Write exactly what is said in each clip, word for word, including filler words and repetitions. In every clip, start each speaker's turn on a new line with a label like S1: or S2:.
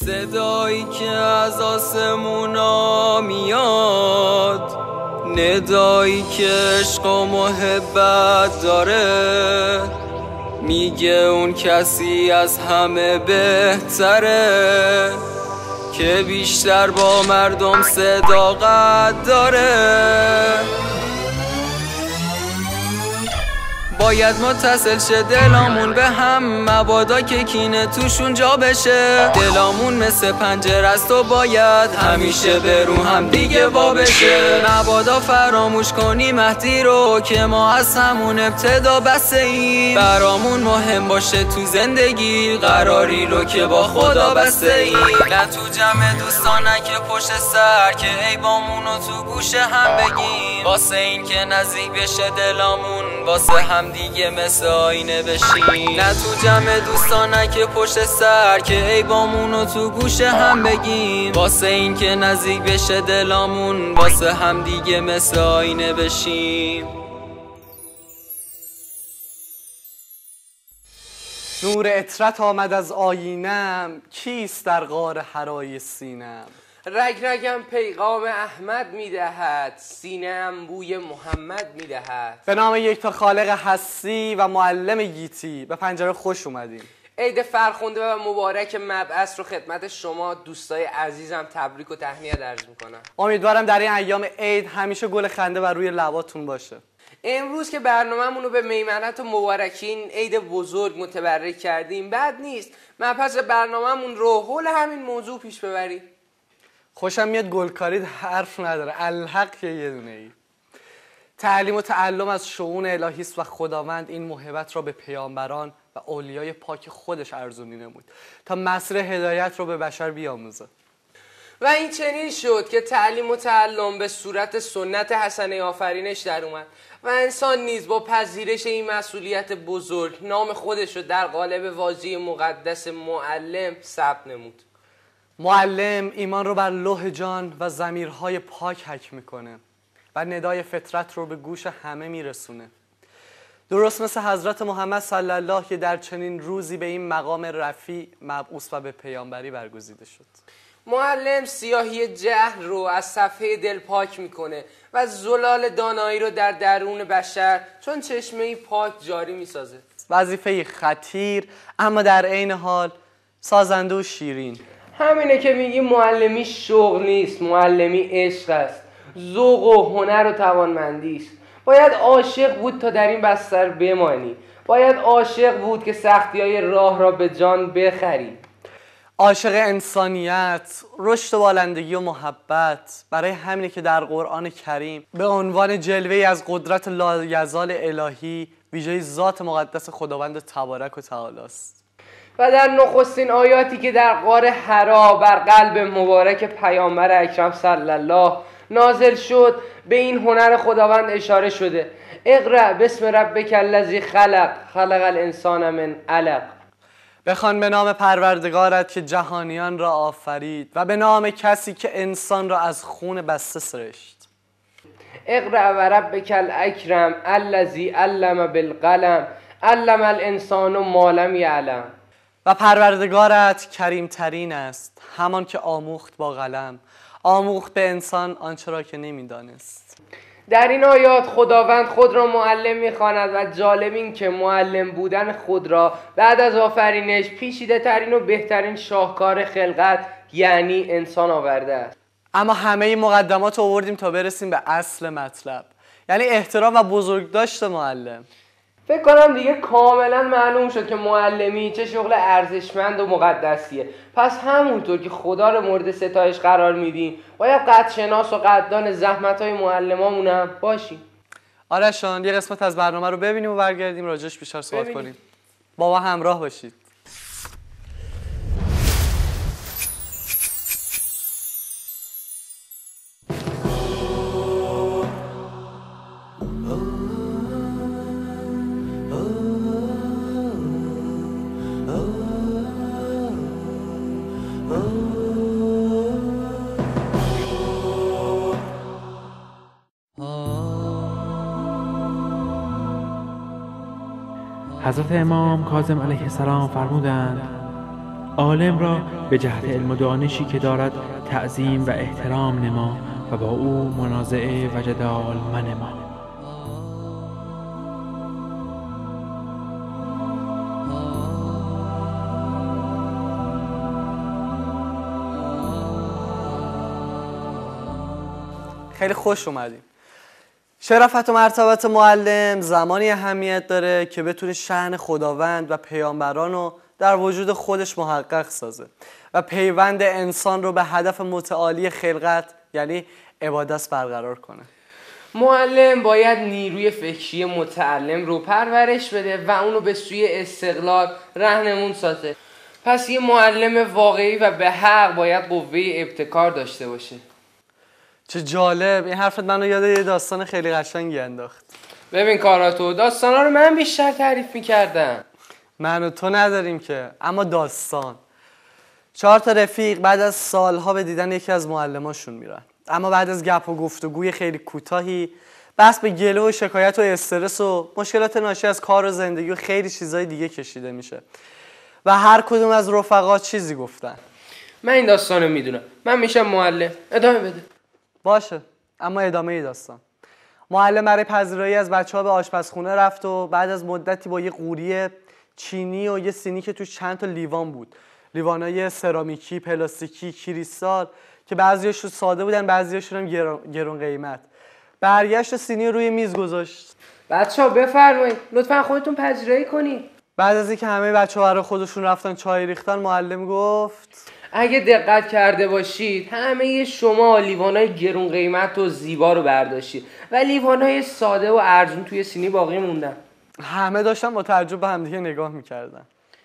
S1: صدایی که از آسمونا میاد، ندایی که عشق و محبت داره، میگه اون کسی از همه بهتره که بیشتر با مردم صداقت داره. باید متصل شه دلامون به هم، مبادا که کینه توشون جا بشه. دلامون مثل پنجره است و باید همیشه برو هم دیگه وا بشه. مبادا فراموش کنی مهدی رو که ما از همون ابتدا بسته ایم. برامون مهم باشه تو زندگی قراری رو که با خدا بسته ایم. نه تو جمع دوستان نه که پشت سر که عیبامونو تو گوشه هم بگیم. واسه این که نزدیک بشه دلامون، واسه هم دیگه مثل آینه بشین. نه تو جمع دوستان نه که پشت سر که عیبامونو تو گوشه هم بگیم. واسه این که نزدیک بشه دلامون، واسه هم دیگه مثل آینه بشیم.
S2: نور عطرت آمد از آینم، کیست در غار حرای سینم؟
S3: رگ رگم پیغام احمد میدهد، سینه‌ام بوی محمد میدهد.
S2: به نام یک تا خالق هستی و معلم گیتی به پنجره خوش اومدیم.
S3: عید فرخنده و مبارک مبعث رو خدمت شما دوستای عزیزم تبریک و تهنیت عرض میکنم.
S2: امیدوارم در این ایام عید همیشه گل خنده بر روی لباتون باشه.
S3: امروز که برنامه‌مون رو به میمنت و مبارکی این عید بزرگ متبرک کردیم، بد نیست مبحث برنامه‌مون رو حول همین موضوع پیش ببریم.
S2: خوشم میاد گلکاری حرف نداره، الحق که یه دونه ای. تعلیم و تعلم از شؤون الهی است و خداوند این موهبت را به پیامبران و اولیای پاک خودش ارزونی نمود تا مسیر هدایت رو به بشر بیاموزه.
S3: و این چنین شد که تعلیم و تعلم به صورت سنت حسنه آفرینش در اومد و انسان نیز با پذیرش این مسئولیت بزرگ نام خودش رو در قالب واژه مقدس معلم ثبت نمود.
S2: معلم ایمان رو بر لوح جان و ضمیرهای پاک حک میکنه و ندای فطرت رو به گوش همه میرسونه. درست مثل حضرت محمد صلی الله که در چنین روزی به این مقام رفیع مبعوث و به پیامبری برگزیده شد.
S3: معلم سیاهی جهل رو از صفحه دل پاک میکنه و زلال دانایی رو در درون بشر چون چشمه پاک جاری میسازه.
S2: وظیفه خطیر اما در عین حال سازنده و شیرین.
S3: همینه که میگی معلمی شغل نیست، معلمی عشق است، ذوق و هنر و توانمندی است. باید عاشق بود تا در این بستر بمانی، باید عاشق بود که سختی‌های راه را به جان بخری.
S2: عاشق انسانیت، رشد و بالندگی و محبت. برای همینه که در قرآن کریم به عنوان جلوه‌ای از قدرت لایزال الهی ویژه ذات مقدس خداوند تبارک و تعالی است.
S3: و در نخستین آیاتی که در غار حرا بر قلب مبارک پیامبر اکرم صلی الله نازل شد به این هنر خداوند اشاره شده. اقرأ بسم ربک الذی خلق خلق الانسان من علق.
S2: بخوان به نام پروردگارت که جهانیان را آفرید و به نام کسی که انسان را از خون بسته سرشت.
S3: اقرأ و ربک الاکرم الذی علم بالقلم علم الانسان ما لم یعلم.
S2: و پروردگارت کریم ترین است، همان که آموخت با قلم، آموخت به انسان آنچه را که نمیدانست.
S3: در این آیات خداوند خود را معلم میخواند و جالب این که معلم بودن خود را بعد از آفرینش پیچیده ترین و بهترین شاهکار خلقت یعنی انسان آورده است.
S2: اما همه مقدمات رو آوردیم تا برسیم به اصل مطلب، یعنی احترام و بزرگداشت معلم.
S3: فکر کنم دیگه کاملا معلوم شد که معلمی چه شغل ارزشمند و مقدسیه. پس همونطور که خدا رو مورد ستایش قرار میدیم باید قدرشناس و قدردان زحمت‌های معلمامون هم باشیم.
S2: آرشان یه قسمت از برنامه رو ببینیم و برگردیم راجعش بیشتر صحبت کنیم. با ما همراه باشید.
S4: حضرت امام کاظم علیه السلام فرمودند عالم را به جهت علم و دانشی که دارد تعظیم و احترام نما و با او منازعه و جدال منما.
S2: خیلی خوش اومدیم. شرافت و مرتبت معلم زمانی اهمیت داره که بتونه شأن خداوند و پیامبران رو در وجود خودش محقق سازه و پیوند انسان رو به هدف متعالی خلقت یعنی عبادت برقرار کنه.
S3: معلم باید نیروی فکری متعلم رو پرورش بده و اونو به سوی استقلال راهنمون سازه. پس یه معلم واقعی و به حق باید قوه ابتکار داشته باشه.
S2: چه جالب، این حرفت منو یاد یه داستان خیلی قشنگی انداخت.
S3: ببین کاراتو، داستانا رو من بیشتر تعریف میکردم.
S2: من و تو نداریم که، اما داستان. چهار تا رفیق بعد از سالها به دیدن یکی از معلماشون میرن، اما بعد از گپ و گفتگوی خیلی کوتاهی بس به گله و شکایت و استرس و مشکلات ناشی از کار و زندگی و خیلی چیزای دیگه کشیده میشه و هر کدوم از رفقا چیزی گفتن.
S3: من این داستانو میدونم، من میشم معلم. ادامه بده.
S2: باشه، اما ادامه ای داستان. معلم برای پذیرایی از بچه‌ها به آشپزخونه رفت و بعد از مدتی با یه قوری چینی و یه سینی که توش چند تا لیوان بود، لیوانای سرامیکی، پلاستیکی، کریستال که بعضیاشون ساده بودن بعضیاشون هم گرون, گرون قیمت، برگشت و سینی روی میز گذاشت.
S3: بچه‌ها بفرمایید، لطفاً خودتون پذیرایی کنید.
S2: بعد از اینکه همه بچه‌ها برای خودشون رفتن چای ریختن، معلم گفت
S3: اگه دقت کرده باشید همه شما لیوانای گرون قیمت و زیبا رو برداشتید و لیوانای ساده و ارزون توی سینی باقی موندن.
S2: همه داشتن با تعجب به همدیگه نگاه میکردن.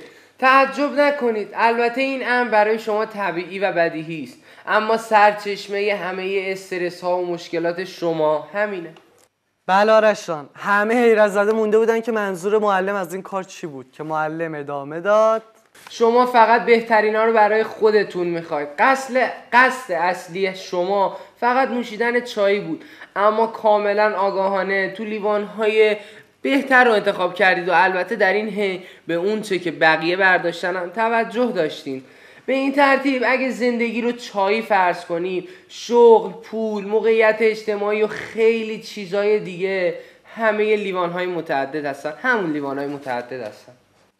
S3: تعجب نکنید، البته این امر برای شما طبیعی و بدیهی است، اما سرچشمه همه استرس ها و مشکلات شما همینه.
S2: بله آرش جان، همه حیرت زده مونده بودن که منظور معلم از این کار چی بود که معلم ادامه داد
S3: شما فقط بهترینا رو برای خودتون میخواید. قصد قصد اصلی شما فقط نوشیدن چای بود، اما کاملا آگاهانه تو لیوان‌های بهتر رو انتخاب کردید و البته در این حین به اون چه که بقیه برداشتن توجه داشتین. به این ترتیب اگه زندگی رو چایی فرض کنیم، شغل، پول، موقعیت اجتماعی و خیلی چیزای دیگه همه لیوان‌های متعدد هستن، همون لیوان‌های متعدد هستن.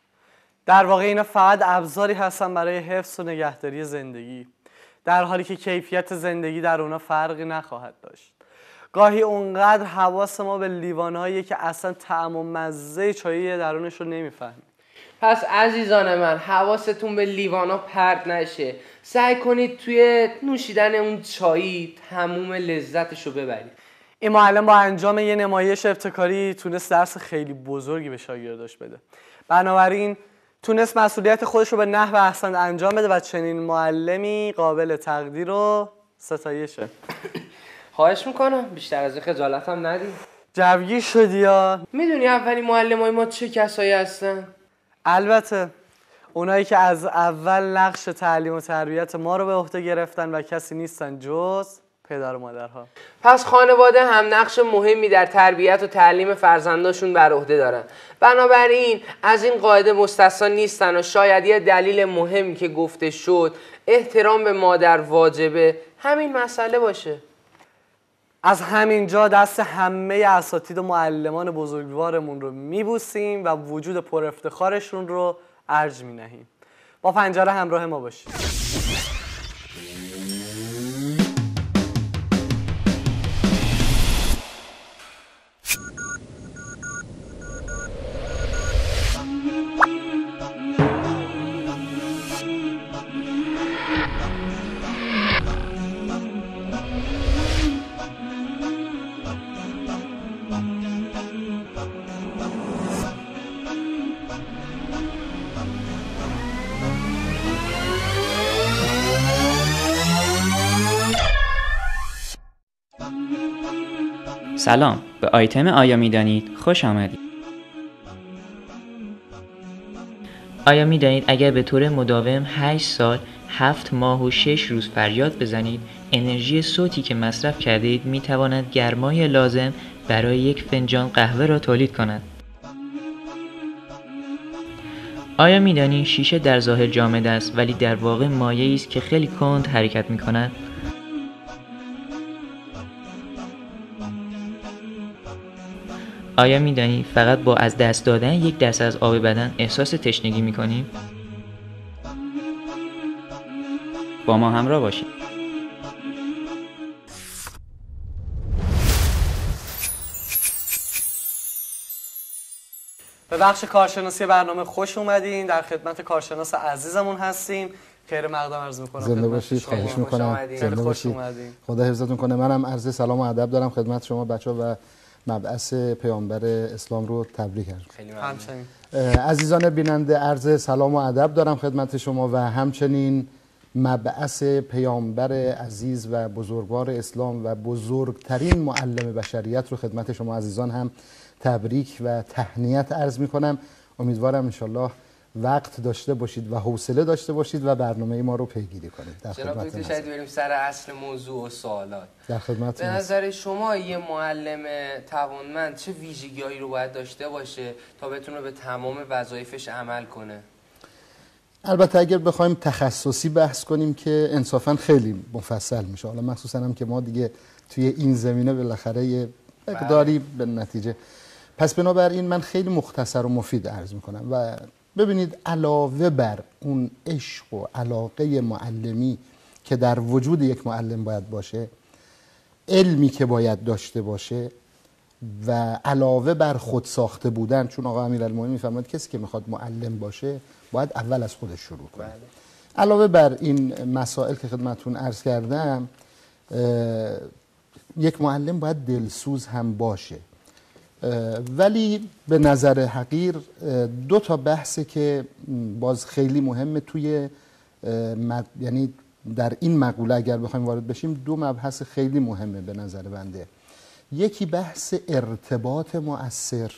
S2: در واقع اینا فقط ابزاری هستن برای حفظ و نگهداری زندگی، در حالی که کیفیت زندگی در اونا فرقی نخواهد داشت. گاهی اونقدر حواس ما به لیوانهایی که اصلا طعم و مزه چایی درونش رو نمیفهمیم.
S3: پس عزیزان من، حواستون به لیوانا پرت نشه. سعی کنید توی نوشیدن اون چایی تموم لذتش رو ببرید.
S2: این معلم با انجام یه نمایش ابتکاری تونست درس خیلی بزرگی به شاگرداش بده. بنابراین تونست مسئولیت خودش رو به نحو احسن انجام بده و چنین معلمی قابل تقدیر و ستایشه.
S3: خواهش میکنم بیشتر از این خجالت هم ندید.
S2: جوگیر شدی یا؟
S3: میدونی اولی معلمای ما چه کسایی هستن؟
S2: البته اونایی که از اول نقش تعلیم و تربیت ما رو به عهده گرفتن و کسی نیستن جز پدر و مادرها.
S3: پس خانواده هم نقش مهمی در تربیت و تعلیم فرزنداشون بر عهده دارن. بنابراین از این قاعده مستثنا نیستن و شاید یه دلیل مهمی که گفته شد احترام به مادر واجبه همین مسئله باشه.
S2: از همین جا دست همه اساتید و معلمان بزرگوارمون رو میبوسیم و وجود پر افتخارشون رو ارج مینهیم. با پنجره همراه ما باشید.
S5: سلام، به آیتم آیا میدانید خوش آمدید. آیا میدانید اگر به طور مداوم هشت سال، هفت ماه و شش روز فریاد بزنید، انرژی صوتی که مصرف کرده اید میتواند گرمای لازم برای یک فنجان قهوه را تولید کند؟ آیا می‌دانی شیشه در ظاهر جامد است ولی در واقع مایعی است که خیلی کند حرکت می‌کند؟ آیا می‌دانی فقط با از دست دادن یک دست از آب بدن احساس تشنگی می‌کنیم؟ با ما همراه باشید.
S2: به بخش کارشناسی برنامه خوش اومدین. در خدمت کارشناس عزیزمون هستیم. خیر مقدم عرض می‌کنم.
S6: زنده باشید. خواهش می‌کنم. زنده باشید. خدا حفظتون کنه. منم عرض سلام و ادب دارم خدمت شما بچه‌ها و مبعث پیامبر اسلام رو تبریک می‌گم. همچنین عزیزان بیننده عرض سلام و ادب دارم خدمت شما و همچنین مبعث پیامبر عزیز و بزرگوار اسلام و بزرگترین معلم بشریت رو خدمت شما عزیزان هم تبریک و تهنیت عرض می‌کنم. امیدوارم انشالله وقت داشته باشید و حوصله داشته باشید و برنامه ما رو پیگیری کنید. در
S3: خدمتتون هستیم. شاید بریم سر اصل موضوع و سوالات.
S6: در خدمتتون.
S3: به نظر شما یه معلم توانمند چه ویژگی‌هایی رو باید داشته باشه تا بتونه به تمام وظایفش عمل کنه؟
S6: البته اگر بخوایم تخصصی بحث کنیم که انصافا خیلی مفصل میشه. حالا مخصوصا هم که ما دیگه توی این زمینه بالاخره یه مقداری به نتیجه. پس بنابراین من خیلی مختصر و مفید عرض میکنم و ببینید علاوه بر اون عشق و علاقه معلمی که در وجود یک معلم باید باشه، علمی که باید داشته باشه و علاوه بر خود ساخته بودن، چون آقا امیرالمومنین میفرماید کسی که میخواد معلم باشه باید اول از خودش شروع کنه. بله. علاوه بر این مسائل که خدمتتون عرض کردم، یک معلم باید دلسوز هم باشه. ولی به نظر حقیر دو تا بحثه که باز خیلی مهمه توی مد... یعنی در این مقوله اگر بخوایم وارد بشیم دو مبحث خیلی مهمه به نظر بنده. یکی بحث ارتباط مؤثر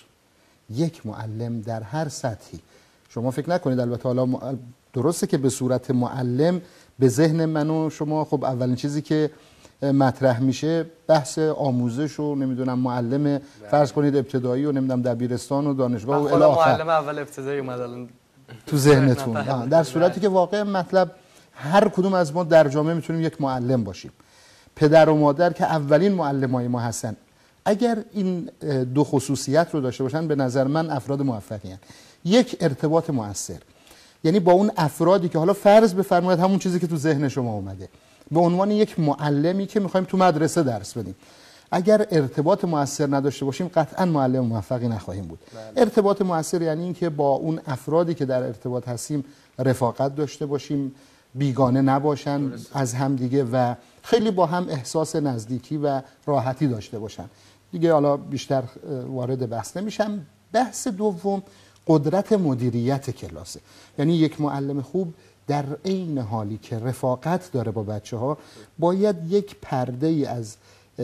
S6: یک معلم در هر سطحی. شما فکر نکنید البته حالا درسته که به صورت معلم به ذهن من و شما خب اولین چیزی که مطرح میشه بحث آموزش و نمیدونم معلم فرض کنید ابتدایی و نمیدونم دبیرستان و دانشگاه و الی آخر.
S2: معلم اول ابتدایی اومد الان
S6: تو ذهنتون. در صورتی که واقعا مطلب هر کدوم از ما در جامعه میتونیم یک معلم باشیم. پدر و مادر که اولین معلمای ما هستن، اگر این دو خصوصیت رو داشته باشن به نظر من افراد موفقی هستند. یک ارتباط مؤثر، یعنی با اون افرادی که حالا فرض بفرمایید همون چیزی که تو ذهن شما اومده به عنوان یک معلمی که میخوایم تو مدرسه درس بدیم، اگر ارتباط مؤثر نداشته باشیم قطعا معلم موفقی نخواهیم بود. بله. ارتباط مؤثر یعنی اینکه با اون افرادی که در ارتباط هستیم رفاقت داشته باشیم، بیگانه نباشن درست. از همدیگه و خیلی با هم احساس نزدیکی و راحتی داشته باشن. دیگه حالا بیشتر وارد بحث نمیشم. بحث دوم قدرت مدیریت کلاسه. یعنی یک معلم خوب در عین حالی که رفاقت داره با بچه ها باید یک پرده ای از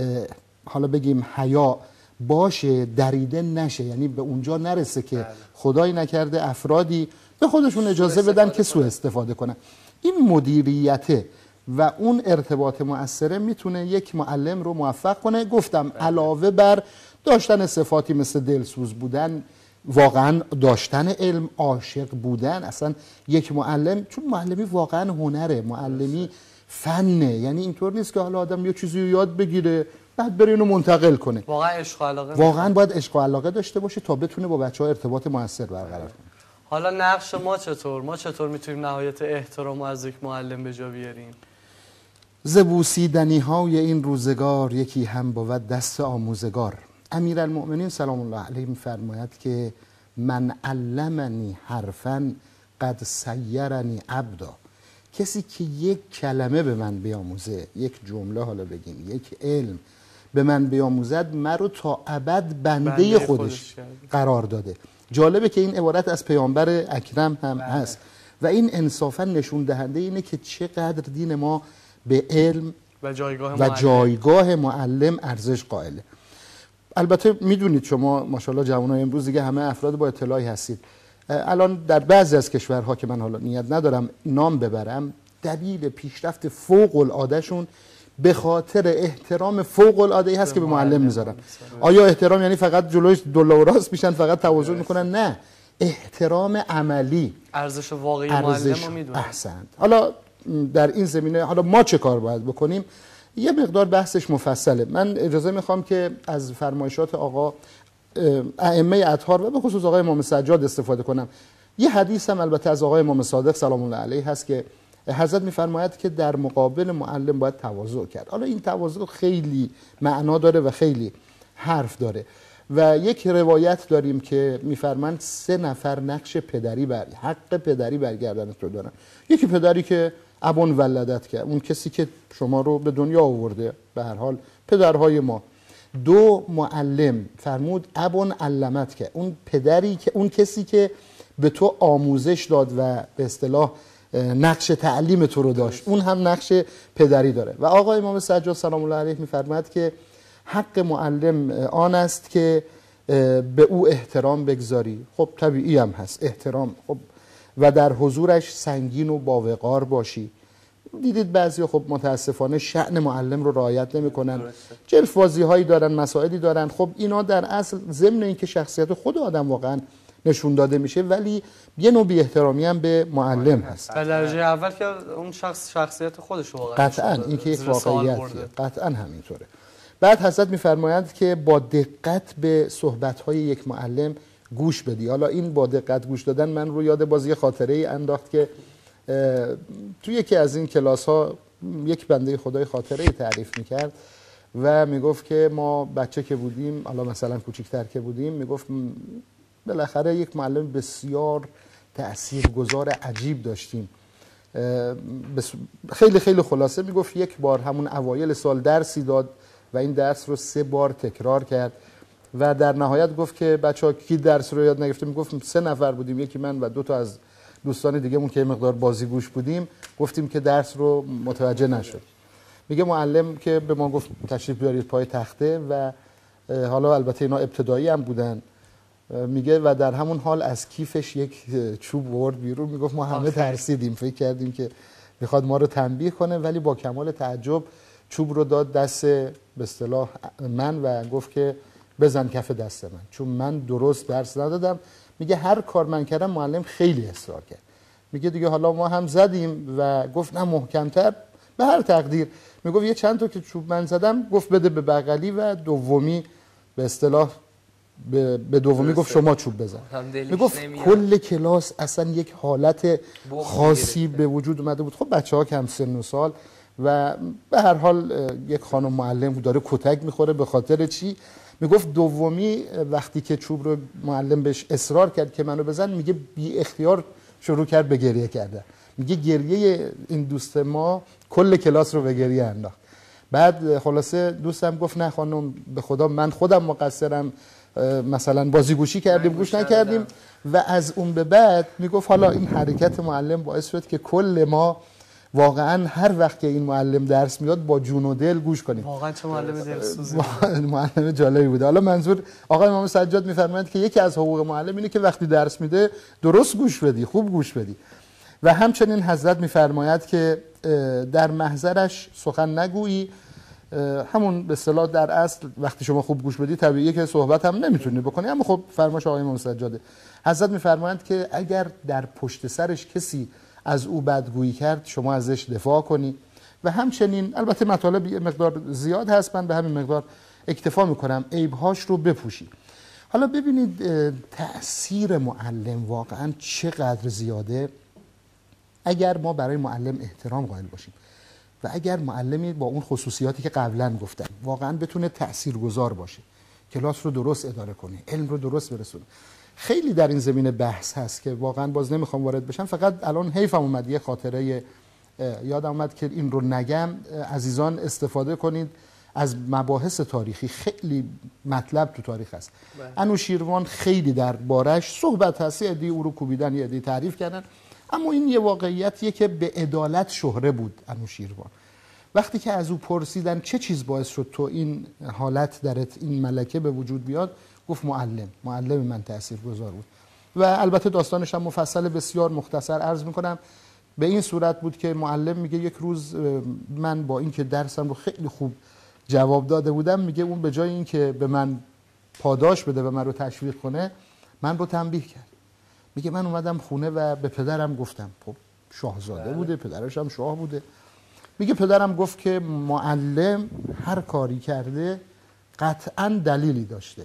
S6: حالا بگیم حیا باشه، دریده نشه، یعنی به اونجا نرسه که خدایی نکرده افرادی به خودشون اجازه بدن که سوء استفاده کنن. این مدیریت و اون ارتباط مؤثره میتونه یک معلم رو موفق کنه. گفتم علاوه بر داشتن صفاتی مثل دلسوز بودن، واقعا داشتن علم، عاشق بودن. اصلا یک معلم، چون معلمی واقعا هنره، معلمی فنه، یعنی اینطور نیست که حالا آدم یه چیزی رو یاد بگیره بعد بره اینو منتقل کنه.
S2: واقعا عشق و علاقه
S6: واقعا باید عشق و علاقه داشته باشه تا بتونه با بچه‌ها ارتباط مؤثر برقرار کنه.
S2: حالا نقش ما چطور؟ ما چطور میتونیم نهایت احترام از یک معلم به جا بیاریم؟
S6: زبوسیدنی های این روزگار یکی هم بود دست آموزگار. امیرالمؤمنین سلام الله علیه می‌فرماید که من علمنی حرفاً قد سیرنی عبدا. کسی که یک کلمه به من بیاموزه، یک جمله حالا بگیم، یک علم به من بیاموزد، مرا تا ابد بنده, بنده خودش, خودش قرار داده. جالبه که این عبارت از پیامبر اکرم هم بله. هست و این انصافا نشون دهنده اینه که چقدر دین ما به علم
S2: و جایگاه,
S6: و
S2: معلم.
S6: جایگاه معلم ارزش قائله. البته میدونید شما ماشاءالله جوانای امروز دیگه همه افراد با اطلاعی هستید. الان در بعضی از کشورها که من حالا نیت ندارم نام ببرم، دلیل پیشرفت فوق العاده شون به خاطر احترام فوق العاده ای هست که به معلم میذارن. آیا احترام یعنی فقط جلوش دل و راست میشن، فقط تواضع میکنن؟ نه، احترام عملی،
S2: ارزش واقعی
S6: ارزش
S2: معلم رو میدونن.
S6: احسنت. حالا در این زمینه حالا ما چه کار باید بکنیم؟ یه مقدار بحثش مفصله. من اجازه میخوام که از فرمایشات آقا ائمه اطهار و به خصوص آقای امام سجاد استفاده کنم. یه حدیث هم البته از آقای امام صادق سلام الله علیه هست که حضرت میفرماید که در مقابل معلم باید تواضع کرد. حالا این تواضع خیلی معنا داره و خیلی حرف داره و یک روایت داریم که میفرمایند سه نفر نقش پدری بر حق پدری برگردن تو دارن. یکی پدری که ابون ولدت کرد، اون کسی که شما رو به دنیا آورده، به هر حال پدرهای ما. دو معلم، فرمود ابون علمت کرد، اون پدری که اون کسی که به تو آموزش داد و به اصطلاح نقش تعلیم تو رو داشت، اون هم نقش پدری داره. و آقا امام سجاد سلام الله علیه میفرماید که حق معلم آن است که به او احترام بگذاری. خب طبیعی هم هست احترام، خب و در حضورش سنگین و باوقار باشی. دیدید بعضی خب متاسفانه شأن معلم رو رعایت نمی‌کنن، جلف‌بازی هایی دارن، مسائلی دارن. خب اینا در اصل ضمن اینکه شخصیت خود آدم واقعا نشون داده میشه، ولی یه نوع بی احترامی هم به معلم هست.
S2: در درجه اول که اون شخص شخصیت خودش رو
S6: قطعاً این که یک واقعیتیه، قطعاً همینطوره. بعد حضرت میفرمایند که با دقت به صحبت‌های یک معلم گوش بدی. حالا این با دقت گوش دادن من رو یاد بازی خاطره ای انداخت که توی یکی از این کلاس ها یک بنده خدای خاطره ای تعریف میکرد و میگفت که ما بچه که بودیم، حالا مثلا کوچیک‌تر که بودیم، میگفت بالاخره یک معلم بسیار تاثیرگذار عجیب داشتیم. خیلی خیلی خلاصه میگفت یک بار همون اوایل سال درسی داد و این درس رو سه بار تکرار کرد و در نهایت گفت که بچه‌ها کی درس رو یاد نگرفته؟ میگفت سه نفر بودیم، یکی من و دو تا از دوستان دیگه‌مون که مقدار بازیگوش بودیم، گفتیم که درس رو متوجه نشد. میگه معلم که به ما گفت تشریف بیارید پای تخته و حالا البته اینا ابتدایی هم بودن، میگه و در همون حال از کیفش یک چوب ورد بیرون. میگفت ما همه ترسیدیم، فکر کردیم که میخواد ما رو تنبیه کنه، ولی با کمال تعجب چوب رو داد دست به اصطلاح من و گفت که بزن کف دست من، چون من درست درس ندادم. میگه هر کار من کردم معلم خیلی اصرار کرد. میگه دیگه حالا ما هم زدیم و گفت نه محکمتر، به هر تقدیر. میگفت یه چند تا که چوب من زدم گفت بده به بغلی و دومی به اصطلاح به دومی گفت شما چوب بزن. میگفت کل کلاس اصلا یک حالت خاصی به وجود اومده بود. خب بچه‌ها کم سن و سال و به هر حال یک خانم معلم داره کتک میخوره. به خاطر چی؟ میگفت دومی وقتی که چوب رو معلم بهش اصرار کرد که منو بزن، میگه بی اختیار شروع کرد به گریه کردن. میگه گریه این دوست ما کل کلاس رو به گریه انداخت. بعد خلاصه دوستم گفت نه خانم به خدا من خودم مقصرم، مثلا بازیگوشی کردیم گوش نکردیم. و از اون به بعد میگفت حالا این حرکت معلم باعث شد که کل ما واقعا هر وقت که این معلم درس میداد با جون و دل گوش کنیم.
S2: واقعا چه معلم دلسوزی،
S6: معلم جالبی بوده. حالا منظور آقای امام سجاد میفرمایند که یکی از حقوق معلم اینه که وقتی درس میده درست گوش بدی، خوب گوش بدی. و همچنین حضرت میفرماید که در محضرش سخن نگویی. همون به اصطلاح در اصل وقتی شما خوب گوش بدی طبیعیه که صحبت هم نمیتونی بکنی، اما خب فرمایش آقای امام سجاده. حضرت میفرمایند که اگر در پشت سرش کسی از او بدگویی کرد شما ازش دفاع کنی. و همچنین البته مطالب یه مقدار زیاد هست، من به همین مقدار اکتفا میکنم، عیبهاش رو بپوشی. حالا ببینید تأثیر معلم واقعا چقدر زیاده اگر ما برای معلم احترام قائل باشیم و اگر معلمی با اون خصوصیاتی که قبلا گفتم واقعا بتونه تاثیرگذار باشه، کلاس رو درست اداره کنه، علم رو درست برسونه. خیلی در این زمینه بحث هست که واقعا باز نمیخوام وارد بشم، فقط الان حیفم اومد یه خاطره یادم اومد که این رو نگم. عزیزان استفاده کنید از مباحث تاریخی، خیلی مطلب تو تاریخ هست. انوشیروان خیلی در بارش صحبت هست، یه عده او رو کوبیدن، یه عده تعریف کردن، اما این یه واقعیتیه که به عدالت شهره بود انوشیروان. وقتی که از او پرسیدن چه چیز باعث شد تو این حالت درت، این ملکه به وجود بیاد، گفت معلم معلم من تاثیرگذار بود. و البته داستانش هم مفصل، بسیار مختصر عرض میکنم. به این صورت بود که معلم میگه یک روز من با اینکه درسم رو خیلی خوب جواب داده بودم، میگه اون به جای اینکه به من پاداش بده و من رو تشویق کنه، من رو تنبیه کرد. میگه من اومدم خونه و به پدرم گفتم، خب شاهزاده بوده، پدرش هم شاه بوده. میگه پدرم گفت که معلم هر کاری کرده قطعا دلیلی داشته.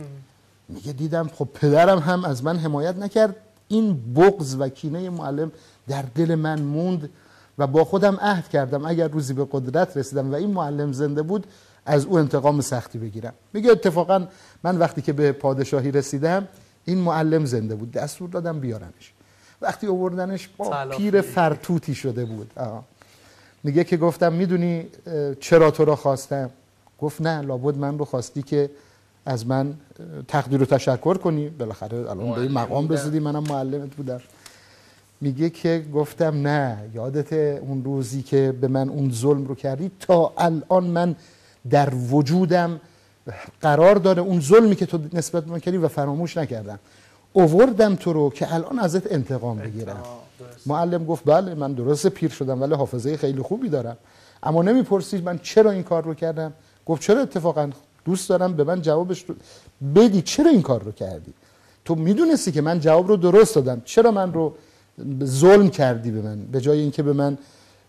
S6: میگه دیدم خب پدرم هم از من حمایت نکرد، این بغض و کینه معلم در دل من موند و با خودم عهد کردم اگر روزی به قدرت رسیدم و این معلم زنده بود از او انتقام سختی بگیرم. میگه اتفاقا من وقتی که به پادشاهی رسیدم این معلم زنده بود، دستور دادم بیارنش. وقتی آوردنش با پیر فرتوتی شده بود. آه. میگه که گفتم میدونی چرا تو را خواستم؟ گفت نه، لابد من رو خواستی که از من تقدیر و تشکر کنی، بالاخره الان به این مقام رسیدی، منم معلمت بودم. میگه که گفتم نه، یادت اون روزی که به من اون ظلم رو کردی؟ تا الان من در وجودم قرار داره اون ظلمی که تو نسبت به من کردی و فراموش نکردم. آوردم تو رو که الان ازت انتقام بگیرم. معلم گفت بله من درسته پیر شدم ولی حافظه خیلی خوبی دارم، اما نمیپرسید من چرا این کار رو کردم؟ گفت چرا اتفاقا دوست دارم به من جوابش رو بدی، چرا این کار رو کردی؟ تو میدونستی که من جواب رو درست دادم، چرا من رو ظلم کردی به من؟ به جای اینکه به من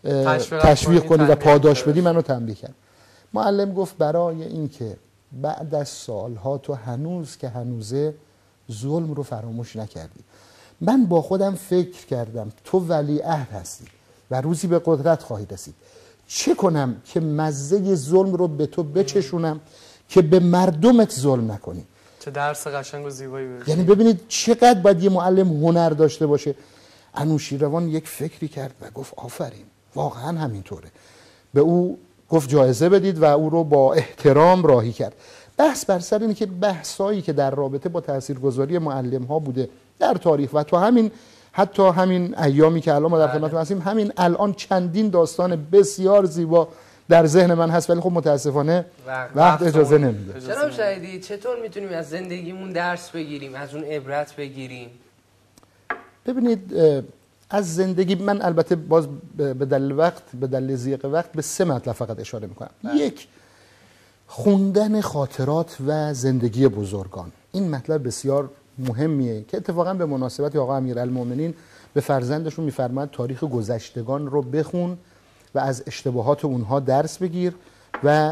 S6: تشویق کنی و پاداش بدی منو تنبیه کرد. معلم گفت برای اینکه بعد از سالها تو هنوز که هنوزه ظلم رو فراموش نکردی. من با خودم فکر کردم تو ولیعهد هستی و روزی به قدرت خواهی رسید، چه کنم که مزه ظلم رو به تو بچشونم که به مردمت ظلم نکنی.
S2: چه درس قشنگ و زیبایی بود.
S6: یعنی ببینید چقدر باید یه معلم هنر داشته باشه. انوشیروان یک فکری کرد و گفت آفرین، واقعا همینطوره. به او گفت جایزه بدید و او رو با احترام راهی کرد. بحث بر سر اینه که بحثایی که در رابطه با تاثیرگذاری معلم ها بوده در تاریخ و تو همین حتی همین ایامی که الان ما در خدمتتون هستیم، همین الان چندین داستان بسیار زیبا در ذهن من هست، ولی خب متاسفانه وقت, وقت اجازه نمیده.
S3: جناب شهیدی چطور میتونیم از زندگیمون درس بگیریم، از اون عبرت بگیریم؟
S6: ببینید از زندگی من البته باز به دلیل وقت به دلیل ضیق وقت به سه مطلب فقط اشاره میکنم. یک، خوندن خاطرات و زندگی بزرگان. این مطلب بسیار مهمیه که اتفاقا به مناسبت آقا امیرالمومنین به فرزندشون میفرماد تاریخ گذشتگان رو بخون و از اشتباهات اونها درس بگیر. و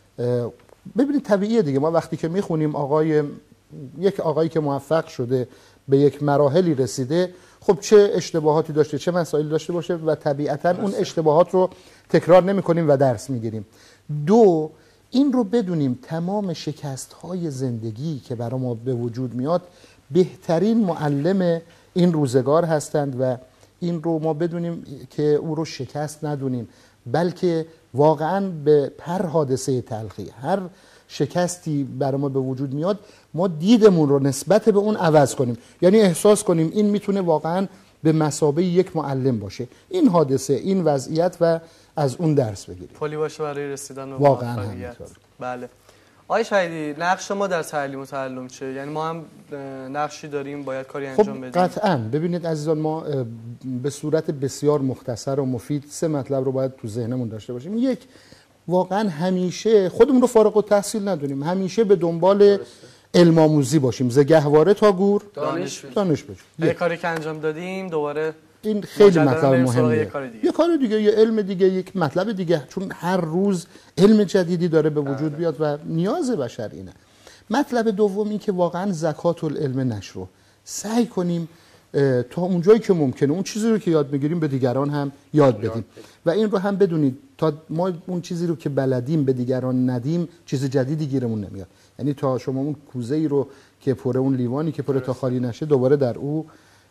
S6: ببینید طبیعیه دیگه، ما وقتی که میخونیم آقای یک آقایی که موفق شده به یک مراحلی رسیده، خب چه اشتباهاتی داشته، چه مسائلی داشته باشه و طبیعتا اون اشتباهات رو تکرار نمی کنیم و درس میگیریم. دو، این رو بدونیم تمام شکست های زندگی که برای ما به وجود میاد بهترین معلم این روزگار هستند و این رو ما بدونیم که او رو شکست ندونیم، بلکه واقعا به هر حادثه تلخی، هر شکستی برای ما به وجود میاد، ما دیدمون رو نسبت به اون عوض کنیم. یعنی احساس کنیم این میتونه واقعا به مثابه یک معلم باشه، این حادثه، این وضعیت، و از اون درس بگیریم.
S2: پلی باشه برای رسیدن به
S6: واقعا
S2: موفقیت. بله. آقای شهیدی نقش ما در تعلیم و تعلم چه؟ یعنی ما هم نقشی داریم، باید کاری انجام بدیم؟
S6: خب قطعاً. ببینید عزیزان، ما به صورت بسیار مختصر و مفید سه مطلب رو باید تو ذهنمون داشته باشیم. یک، واقعا همیشه خودمون رو فارغ التحصیل ندونیم، همیشه به دنبال علم آموزی باشیم، ز گهواره تا گور
S2: دانش
S6: دانش بجو.
S2: یه کاری که انجام دادیم دوباره
S6: این خیلی مطلب مهمه.
S2: یه کار دیگه.
S6: یه کار دیگه، یه علم دیگه، یک مطلب دیگه، چون هر روز علم جدیدی داره به وجود بیاد و نیاز بشر اینه. مطلب دوم این که واقعا زکات العلم نشرو سعی کنیم تا اونجایی که ممکنه اون چیزی رو که یاد بگیریم به دیگران هم یاد بدیم و این رو هم بدونید تا ما اون چیزی رو که بلدیم به دیگران ندیم چیز جدیدی گیرمون نمیاد. یعنی تا شما اون کوزه ای رو که پره، اون لیوانی که پره تا خالی نشه، دوباره در او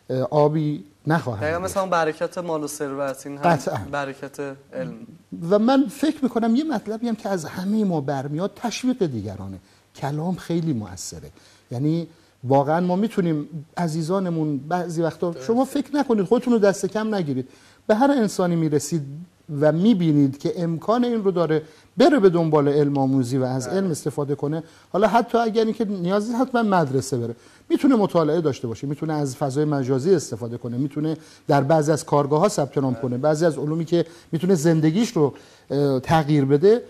S6: آبی نخواهد.
S2: دقیقاً مثلا اون برکت مال و ثروت، این هم برکت علم.
S6: و من فکر میکنم یه مطلبی هم که از همه ما برمیاد تشویق دیگرانه. کلام خیلی موثره. یعنی واقعا ما میتونیم عزیزانمون بعضی وقتا، شما فکر نکنید خودتون رو دست کم نگیرید، به هر انسانی میرسید و میبینید که امکان این رو داره بره به دنبال علم آموزی و از علم استفاده کنه، حالا حتی اگر اینکه نیازی حتما مدرسه بره، میتونه مطالعه داشته باشه، میتونه از فضای مجازی استفاده کنه، میتونه در بعضی از کارگاه ها ثبت نام کنه، بعضی از علومی که میتونه زندگیش رو تغییر بده،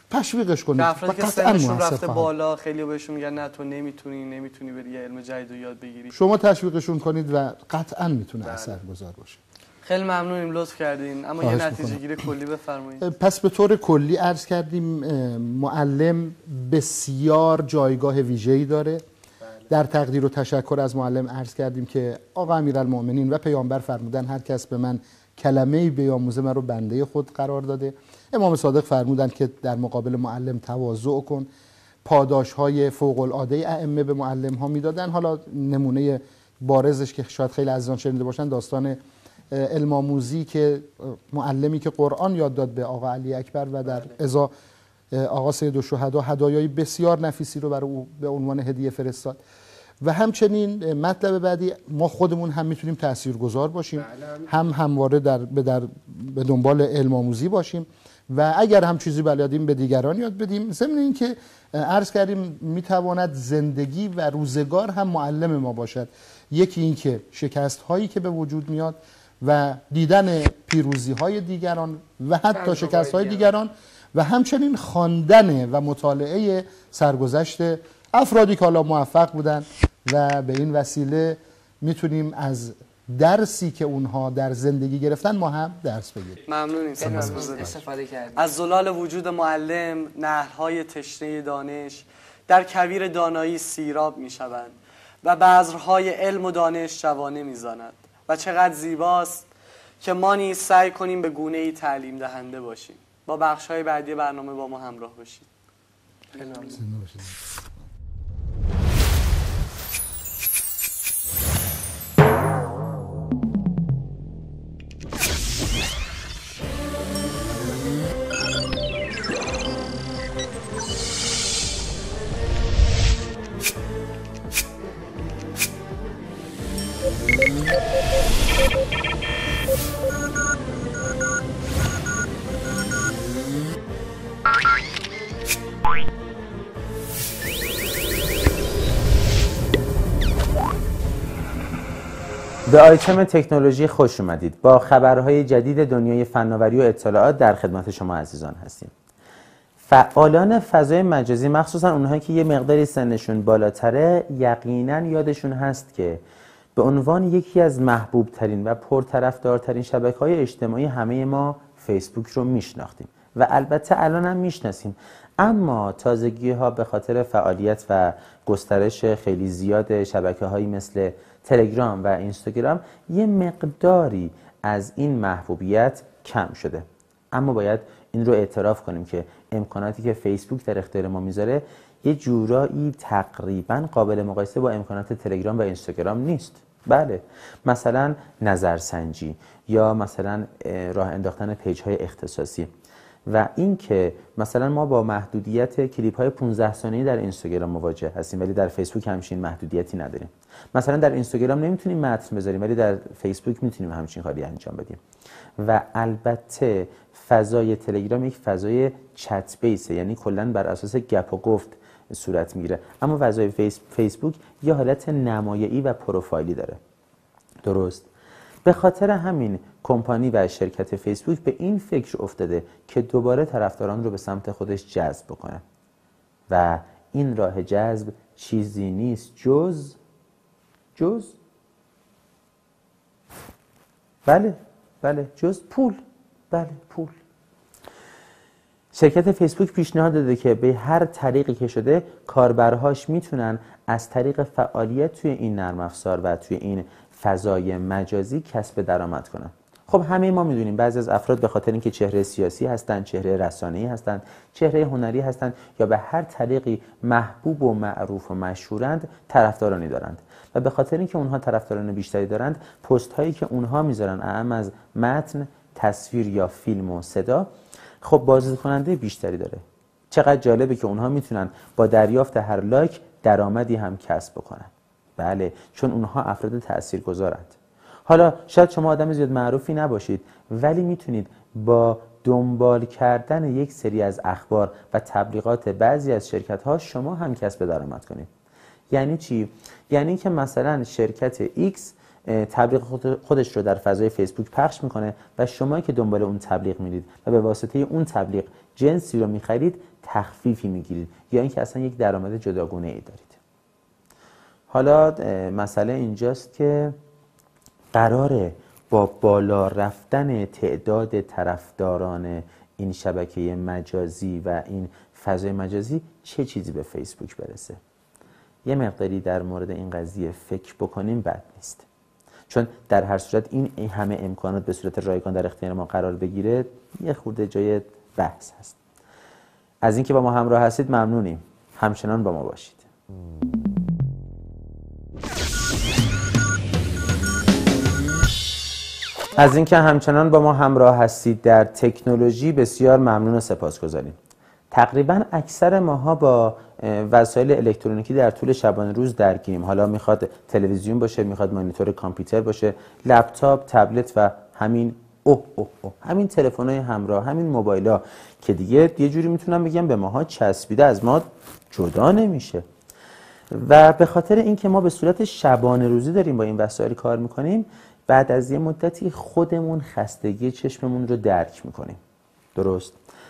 S6: تشویقش کنید.
S2: افرادی که
S6: قطعاً
S2: سنشون
S6: موثر
S2: رفته
S6: خواهد.
S2: بالا خیلی بهشون میگن نه تو نمیتونی نمیتونی بری یه علم جدید رو یاد بگیری.
S6: شما تشویقشون کنید و قطعاً میتونه اثرگذار باشه.
S2: خیلی ممنونیم لطف کردین. اما یه نتیجه گیری کلی بفرمایید.
S6: پس به طور کلی عرض کردیم معلم بسیار جایگاه ویژه‌ای داره. در تقدیر و تشکر از معلم عرض کردیم که آقا امیرالمؤمنین و پیامبر فرمودن هر کس به من کلمه‌ای بیاموزه من رو بنده خود قرار داده. امام صادق فرمودن که در مقابل معلم تواضع کن. پاداش‌های فوق‌العاده ائمه به معلم ها میدادن. حالا نمونه بارزش که شاید خیلی عزیزان شنیده باشن داستان علم آموزی که معلمی که قرآن یاد داد به آقا علی اکبر و در ازا آقا سید الشهدا هدایای بسیار نفیسی رو برای او به عنوان هدیه فرستاد. و همچنین مطلب بعدی ما خودمون هم میتونیم تاثیرگذار باشیم، هم همواره در به در به دنبال علم آموزی باشیم و اگر هم چیزی بلدیم به دیگران یاد بدیم. ضمن اینکه عرض کردیم میتواند زندگی و روزگار هم معلم ما باشد. یکی اینکه شکست هایی که به وجود میاد و دیدن پیروزی های دیگران و حتی شکست های دیگران و همچنین خواندن و مطالعه سرگذشت افرادی که حالا موفق بودن و به این وسیله میتونیم از درسی که اونها در زندگی گرفتن ما هم درس بگیریم.
S2: ممنونیم
S3: استفاده کردیم.
S2: از زلال وجود معلم نهرهای تشنه دانش در کویر دانایی سیراب میشوند و بذرهای علم و دانش جوانه میزاند و چقدر زیباست که ما نیز سعی کنیم به گونه‌ای تعلیم دهنده باشیم. با بخش‌های بعدی برنامه با ما همراه باشید.
S7: به آیتم تکنولوژی خوش اومدید. با خبرهای جدید دنیای فناوری و اطلاعات در خدمت شما عزیزان هستیم. فعالان فضای مجازی مخصوصا اونهایی که یه مقداری سنشون بالاتره یقینا یادشون هست که به عنوان یکی از محبوب ترین و پرطرفدارترین شبکه‌های اجتماعی همه ما فیسبوک رو میشناختیم و البته الان هم میشناسیم، اما تازگی ها به خاطر فعالیت و گسترش خیلی زیاد شبکه‌هایی مثل تلگرام و اینستاگرام یه مقداری از این محبوبیت کم شده. اما باید این رو اعتراف کنیم که امکاناتی که فیسبوک در اختیار ما میذاره یه جورایی تقریبا قابل مقایسه با امکانات تلگرام و اینستاگرام نیست. بله، مثلا نظرسنجی یا مثلا راه انداختن پیج های اختصاصی و این که مثلا ما با محدودیت کلیپ های پانزده ثانیه‌ای در اینستاگرام مواجه هستیم ولی در فیسبوک همچین محدودیتی نداریم. مثلا در اینستاگرام نمیتونیم متن بذاریم ولی در فیسبوک میتونیم همچین کاری انجام بدیم. و البته فضای تلگرام یک فضای چت بیسه، یعنی کلا بر اساس گپ و گفت صورت میگیره، اما فضای فیس، فیسبوک یه حالت نمایشی و پروفایلی داره. درست؟ به خاطر همین کمپانی و شرکت فیسبوک به این فکر افتاده که دوباره طرفداران رو به سمت خودش جذب بکنه و این راه جذب چیزی نیست جز جز بله بله جز پول. بله پول. شرکت فیسبوک پیشنهاد داده که به هر طریقی که شده کاربرهاش میتونن از طریق فعالیت توی این نرم افزار و توی این فضای مجازی کسب درآمد کنن. خب همه ما میدونیم بعضی از افراد به خاطر اینکه چهره سیاسی هستن، چهره رسانه‌ای هستن، چهره هنری هستن یا به هر طریقی محبوب و معروف و مشهورند، طرفدارانی دارند و به خاطر اینکه اونها طرفداران بیشتری دارند، پست هایی که اونها میذارن اعم از متن، تصویر یا فیلم و صدا، خب بازدید کننده بیشتری داره. چقدر جالبه که اونها میتونن با دریافت هر لایک درآمدی هم کسب بکنن. بله، چون اونها افراد تاثیرگذارند. حالا شاید شما آدم زیاد معروفی نباشید ولی میتونید با دنبال کردن یک سری از اخبار و تبلیغات بعضی از شرکت ها شما هم کسب درآمد کنید. یعنی چی؟ یعنی که مثلا شرکت ایکس تبلیغ خودش رو در فضای فیسبوک پخش میکنه و شما که دنبال اون تبلیغ میرید و به واسطه اون تبلیغ جنسی رو میخرید تخفیفی میگیرید یا اینکه اصلا یک درآمد جداگانه ای دارید. حالا مسئله اینجاست که قراره با بالا رفتن تعداد طرفداران این شبکه مجازی و این فضای مجازی چه چیزی به فیسبوک برسه. یه مقداری در مورد این قضیه فکر بکنیم بد نیست، چون در هر صورت این همه امکانات به صورت رایگان در اختیار ما قرار بگیره یه خورده جای بحث هست. از اینکه با ما همراه هستید ممنونیم، همچنان با ما باشید. از اینکه همچنان با ما همراه هستید در تکنولوژی بسیار ممنون و سپاسگزاریم. تقریبا اکثر ماها با وسایل الکترونیکی در طول شبانه روز درگیریم. حالا میخواد تلویزیون باشه، میخواد مانیتور کامپیوتر باشه، لپتاپ، تبلت و همین اوه اوه اوه همین تلفن‌های همراه، همین موبایل‌ها که دیگه یه جوری میتونم بگم به ماها چسبیده، از ما جدا نمیشه. و به خاطر اینکه ما به صورت شبانه روزی داریم با این وسایل کار میکنیم، بعد از یه مدتی خودمون خستگی چشممون رو درک میکنیم. درست؟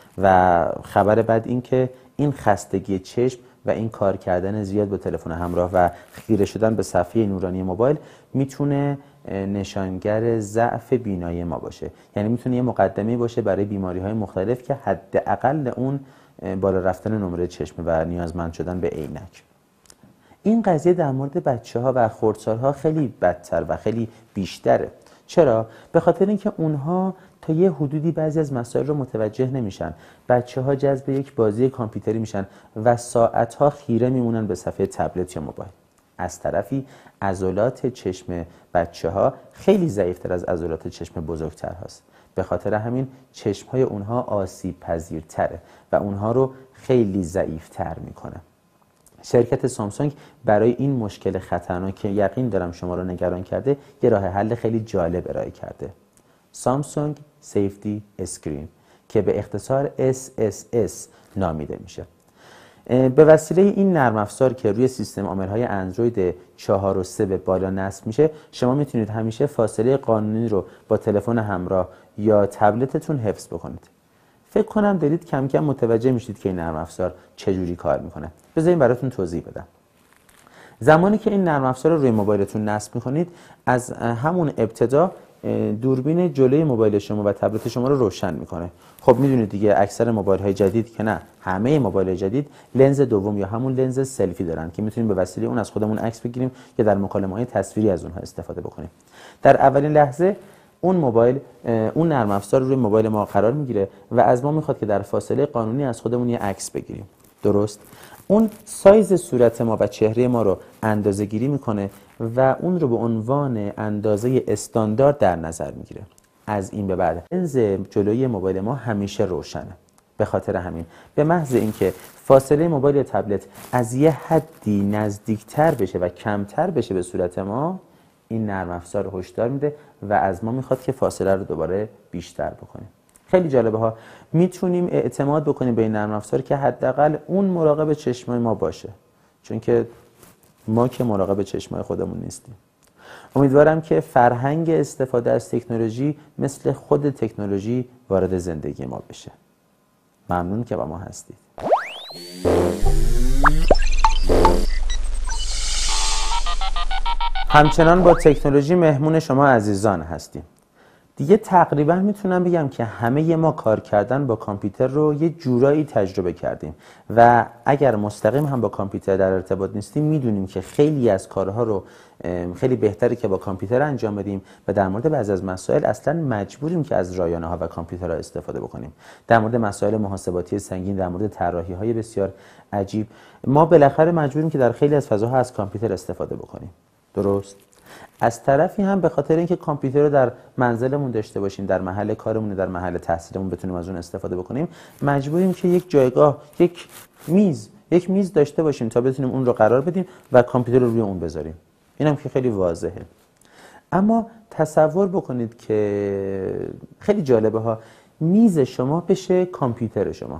S7: و خبر بعد این که این خستگی چشم و این کار کردن زیاد با تلفن همراه و خیره شدن به صفحه نورانی موبایل میتونه نشانگر ضعف بینایی ما باشه. یعنی میتونه یه مقدمه باشه برای بیماری‌های مختلف که حداقل اون بالا رفتن نمره چشم و نیازمند شدن به عینک. این قضیه در مورد بچه‌ها و خردسال‌ها خیلی بدتر و خیلی بیشتره. چرا؟ به خاطر اینکه اونها تا یه حدودی بعضی از مسائل رو متوجه نمیشن. بچه‌ها جذب یک بازی کامپیوتری میشن و ساعت‌ها خیره میمونن به صفحه تبلت یا موبایل. از طرفی عضلات چشم بچه‌ها خیلی ضعیف‌تر از عضلات چشم بزرگتر هست. به خاطر همین چشم‌های اونها آسیب پذیرتره و اونها رو خیلی ضعیف‌تر میکنه. شرکت سامسونگ برای این مشکل خطرناک که یقین دارم شما رو نگران کرده یه راه حل خیلی جالب ارائه کرده. سامسونگ سیفتی اسکرین که به اختصار اس اس اس نامیده میشه. به وسیله این نرم افزار که روی سیستم عاملهای اندروید چهار و سه به بالا نصب میشه، شما میتونید همیشه فاصله قانونی رو با تلفن همراه یا تبلتتون حفظ بکنید. فکر کنم دارید کم کم متوجه میشید که این نرم افزار چجوری کار میکنه. بذارید براتون توضیح بدم. زمانی که این نرم افزار رو روی موبایلتون نصب میکنید، از همون ابتدا دوربین جلوی موبایل شما و تبلت شما رو روشن میکنه. خب میدونید دیگه اکثر موبایل های جدید که نه همه موبایل های جدید لنز دوم یا همون لنز سلفی دارن که میتونیم به وسیله اون از خودمون عکس بگیریم یا در مکالمه‌های تصویری از اونها استفاده بکنیم. در اولین لحظه اون موبایل اون نرم افزار روی موبایل ما قرار میگیره و از ما میخواد که در فاصله قانونی از خودمون یه عکس بگیریم. درست؟ اون سایز صورت ما و چهره ما رو اندازه گیری میکنه و اون رو به عنوان اندازه استاندارد در نظر میگیره. از این به بعد لنز جلویی موبایل ما همیشه روشنه. به خاطر همین به محض اینکه فاصله موبایل یا تبلت از یه حدی نزدیکتر بشه و کمتر بشه به صورت ما، این نرم افزار رو هشدار میده و از ما میخواد که فاصله رو دوباره بیشتر بکنیم. خیلی جالبه ها. میتونیم اعتماد بکنیم به این نرم افزار که حداقل اون مراقب چشمای ما باشه، چون که ما که مراقب چشمای خودمون نیستیم. امیدوارم که فرهنگ استفاده از تکنولوژی مثل خود تکنولوژی وارد زندگی ما بشه. ممنون که با ما هستید. همچنان با تکنولوژی مهمون شما عزیزان هستیم. دیگه تقریبا میتونم بگم که همه ما کار کردن با کامپیوتر رو یه جورایی تجربه کردیم و اگر مستقیم هم با کامپیوتر در ارتباط نیستیم میدونیم که خیلی از کارها رو خیلی بهتره که با کامپیوتر انجام بدیم و در مورد بعضی از مسائل اصلا مجبوریم که از رایانه ها و کامپیوترها استفاده بکنیم. در مورد مسائل محاسباتی سنگین، در مورد طراحی های بسیار عجیب، ما بالاخره مجبوریم که در خیلی از فضاها از کامپیوتر استفاده بکنیم. درست؟ از طرفی هم به خاطر اینکه کامپیوتر رو در منزلمون داشته باشیم، در محل کارمون، در محل تحصیلمون بتونیم از اون استفاده بکنیم، مجبوریم که یک جایگاه، یک میز، یک میز داشته باشیم تا بتونیم اون رو قرار بدیم و کامپیوتر رو روی اون بذاریم. اینم که خیلی واضحه. اما تصور بکنید که خیلی جالبه ها، میز شما بشه کامپیوتر شما.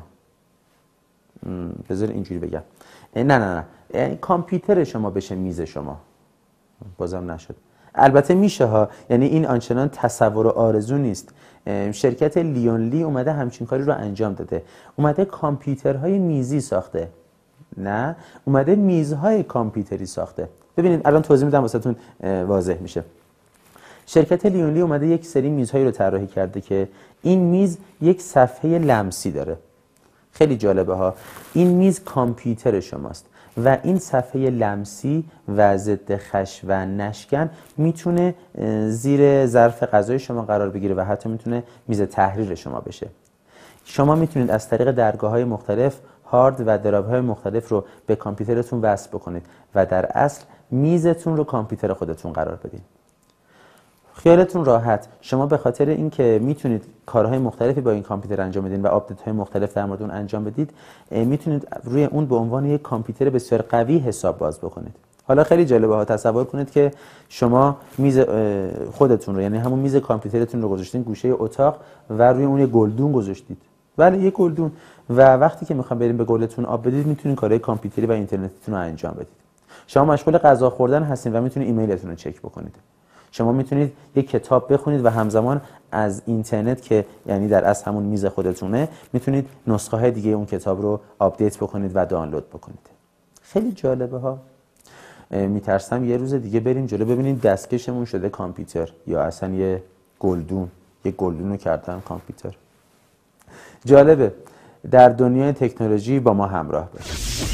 S7: بذار اینجوری بگم. نه نه نه. یعنی کامپیوتر شما بشه میز شما. بازم نشد. البته میشه ها، یعنی این آنچنان تصور و آرزو نیست. شرکت لیونلی اومده همچین کاری رو انجام داده، اومده کامپیوترهای میزی ساخته، نه اومده میزهای کامپیوتری ساخته. ببینید الان توضیح میدم واسهتون واضح میشه. شرکت لیونلی اومده یک سری میزهایی رو طراحی کرده که این میز یک صفحه لمسی داره. خیلی جالبه ها. این میز کامپیوتر شماست و این صفحه لمسی و ضد خش و نشکن میتونه زیر ظرف غذای شما قرار بگیره و حتی میتونه میز تحریر شما بشه. شما میتونید از طریق درگاه‌های مختلف هارد و درایوهای مختلف رو به کامپیوترتون وصل بکنید و در اصل میزتون رو کامپیوتر خودتون قرار بدید. خیالتون راحت، شما به خاطر اینکه میتونید کارهای مختلفی با این کامپیوتر انجام بدین و آپدیت‌های مختلف در مورد اون انجام بدید، میتونید روی اون به عنوان یک کامپیوتر بسیار قوی حساب باز بکنید. حالا خیلی جالبه ها، تصور کنید که شما میز خودتون رو، یعنی همون میز کامپیوترتون رو گذاشتین گوشه اتاق و روی اون یه گلدون گذاشتید. بله یه گلدون، و وقتی که میخوام بریم به گلتون آب بدید میتونید کارهای کامپیوتری و اینترنتیتون رو انجام بدید. شما مشغول غذا خوردن هستین و میتونید ایمیلتون رو چک بکنید. شما میتونید یک کتاب بخونید و همزمان از اینترنت که یعنی در اصل همون میز خودتونه میتونید نسخه های دیگه اون کتاب رو آپدیت بکنید و دانلود بکنید. خیلی جالبه ها. میترسم یه روز دیگه بریم جلو ببینید دستکشمون شده کامپیوتر یا اصلا یه گلدون، یه گلدون رو کردن کامپیوتر. جالبه. در دنیای تکنولوژی با ما همراه باشید.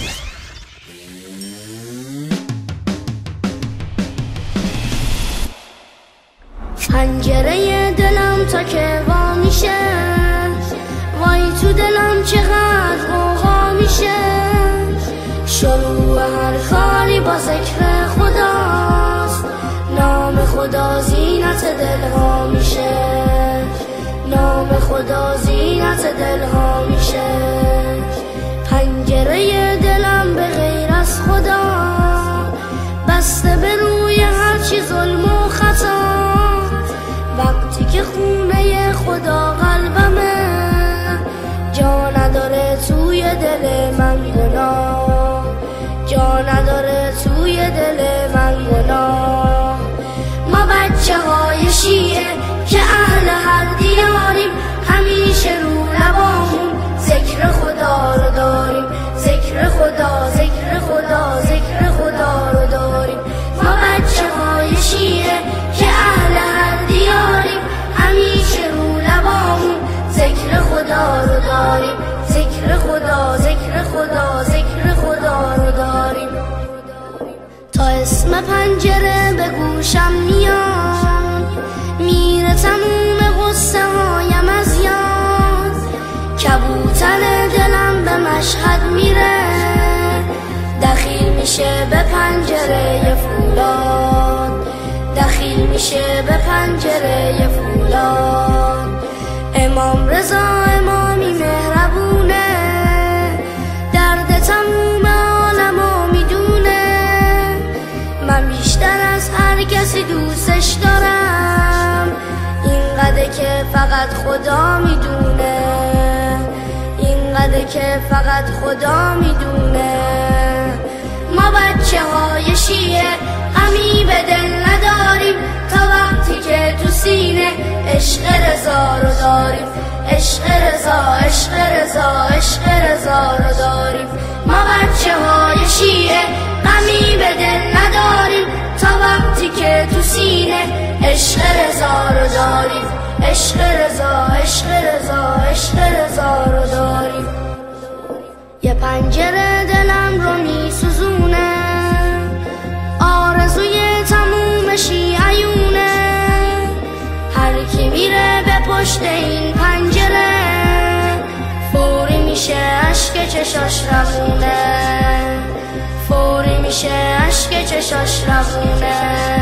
S8: پنجره دلم تا که وا میشه، وای تو دلم چقدر غوغا میشه. شروع هر کاری با ذکر خداست، نام خدا زینت دلها میشه، نام خدا زینت دلها میشه. پنجره دلم به غیر از خدا بسته به روی هر چی ظلم و خطا. وقتی که خونه خدا قلبمه، جا نداره توی دل من گناه، جا نداره توی دل من گناه. ما بچه های شیعه که اهل هر دیاریم، همیشه رو لبامون ذکر خدا رو داریم، ذکر خدا ذکر خدا ذکر خدا رو داریم. ما بچه های شیعه که اهل هر دیاریم، همیشه رو لبامون ذکر خدا رو داریم، ذکر خدا ذکر خدا ذکر خدا رو داریم. تا اسم پنجره به گوشم میاد، میره تموم قصه هایم از یاد. کبوتر دلم به مشهد میره، دخیل میشه به پنجره فولاد، دخیل میشه به پنجره فولاد. امام رضا امامی مهربونه، درد تموم عالمو میدونه. من بیشتر از هر کسی دوستش دارم، اینقدر که فقط خدا میدونه، اینقدر که فقط خدا میدونه. ما بچه های شیعه غمی به دل نداریم، تا وقتی که تو سینه عشق رضا رو داریم، عشق رضا عشق رضا عشق رضا رو داریم. ما بچه های شیعه غمی به دل نداریم، تا وقتی که تو سینه عشق رضا رو داریم، عشق رضا عشق رضا عشق رضا رو داریم. یه پنجره دلم رو میسوزونه، آرزوی تموم شیعیونه. هر کی میره به پشت این پنجره، فوری میشه عشق چشاش روونه، فوری میشه عشق چشاش روونه.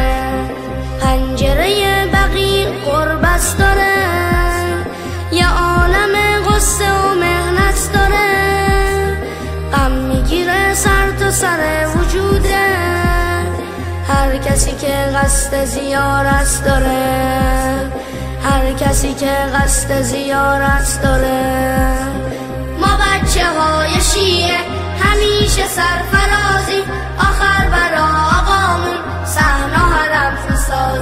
S8: پنجره بقیع قربت داره، یه عالم غصه و مهنت داره. غم میگیره سر تا سر وجوده، هر کسی که قصد زیارت داره، هر کسی که قصد زیارت داره. ما بچه های شیعه همیشه سرفرازی، آخر برا آقامون صحنه حرم فساد.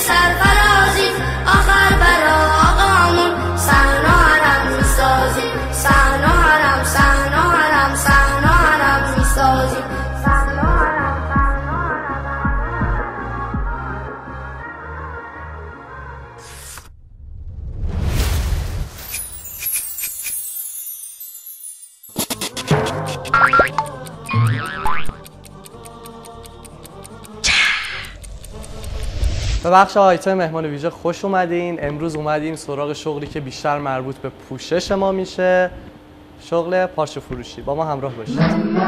S8: سرفرازی آخر برا آقامون صحنا حرم میسازی صحنا حرم صحنا حرم صحنا حرم میسازی صحنا حرم صحنا
S2: به بخش آیتم مهمان ویژه خوش اومدین. امروز اومدیم سراغ شغلی که بیشتر مربوط به پوشش ما میشه، شغل پارچه فروشی. با ما همراه باشید.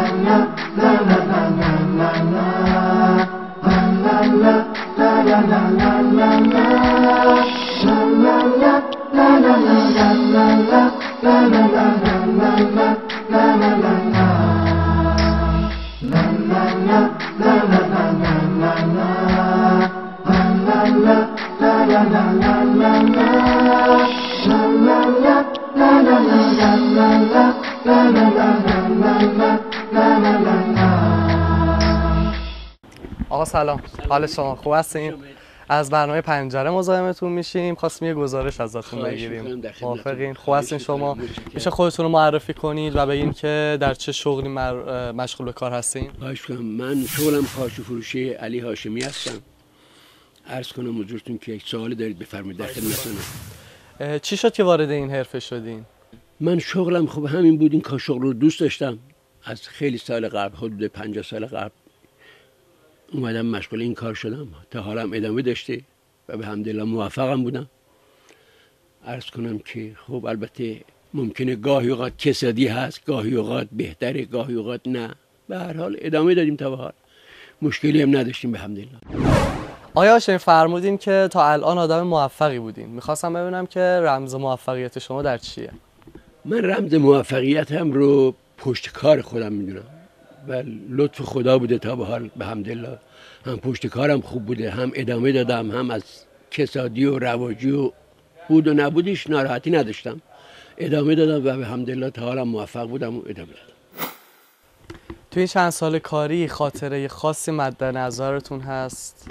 S2: آقا سلام، حال شما خوب هستین؟ از برنامه پنجره مزاحمتون میشیم، خواستیم یه گزارش ازتون بگیریم. موافقین؟ خوب هستین شما؟ میشه خودتون رو معرفی کنید و بگین که در چه شغلی مشغول به کار هستین؟
S9: خواهش کنم. من شغلم پارچه فروشی علی هاشمی هستم. عرض کنم حضورتون که یک سوال دارید بفرمایید در خدمتتونم.
S2: چی شد که وارد این حرفه شدین؟
S9: من شغلم خب همین بود، این کار شغل رو دوست داشتم. از خیلی سال قبل، حدود پنجاه سال قبل اومدم مشغول این کار شدم. تا حالم ادامه داشته و به حمدالله موفقم بودم. عرض کنم که خب البته ممکنه گاهی اوقات کسادی هست، گاهی اوقات بهتره، گاهی اوقات نه. به هر حال ادامه دادیم تا به حال. مشکلی هم نداشتیم به حمدالله.
S2: آیا هاشمی فرمودین که تا الان آدم موفقی بودین. میخواستم ببینم که رمز موفقیت شما در چیه؟
S9: من رمز موفقیتم رو پشت کار خودم میدونم و لطف خدا بوده تا به حال به حمدالله. هم پشت کارم خوب بوده، هم ادامه دادم، هم از کسادی و رواجی و بود و نبودیش ناراحتی نداشتم. ادامه دادم و به حمدالله تا حالم موفق بودم و ادامه دادم.
S2: تو این چند سال کاری خاطره خاصی مد نظرتون هست؟